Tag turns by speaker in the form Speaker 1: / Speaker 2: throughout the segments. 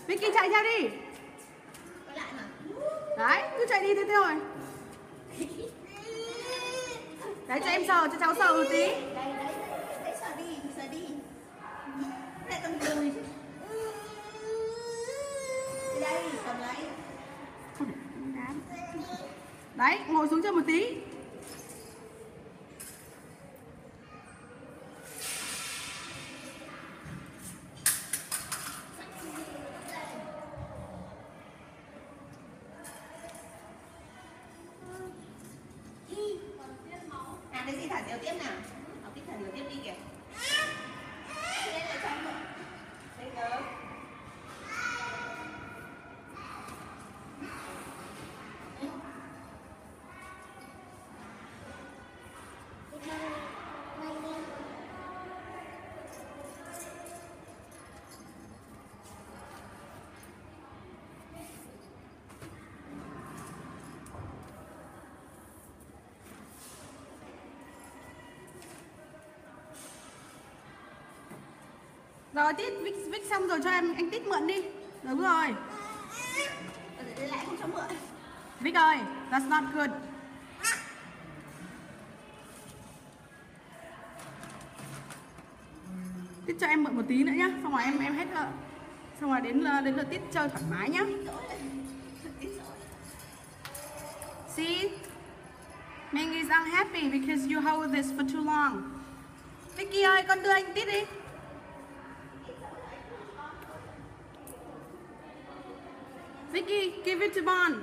Speaker 1: Vicky chạy theo đi. Đấy, cứ chạy đi thế thôi. Đấy, cho em sờ, cho cháu sờ một tí.
Speaker 2: Đấy, sờ đi. Lại cầm cười chứ. Đây, cầm lấy.
Speaker 1: Đấy, ngồi xuống cho một tí.
Speaker 2: Cái gì thả diều tiếp nào. Học thích thả diều tiếp đi kìa. Đây là trong rồi. Đây rồi.
Speaker 1: Rồi Tít, Vic xong rồi cho anh Tít mượn đi. Đúng rồi.
Speaker 2: Để lại không cho mượn.
Speaker 1: Vic ơi, that's not good. Tít cho em mượn một tí nữa nhá. Xong rồi em hết rồi. Xong rồi đến lượt Tít chơi thoải mái nhá. See? Ming is unhappy because you hold this for too long. Vicky ơi, con đưa anh Tít đi. Vicky, give it to Bon.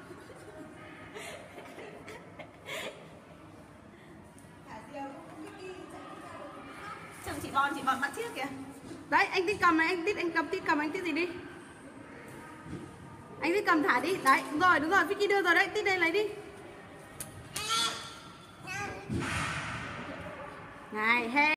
Speaker 2: Chồng chị Bon bắt chiếc kìa.
Speaker 1: Đấy, anh Tít cầm này, anh cầm anh Tít gì đi. Anh Tít cầm thả đi. Đấy, đúng rồi, Vicky đưa rồi đấy, Tít đây lấy đi. Này, hey.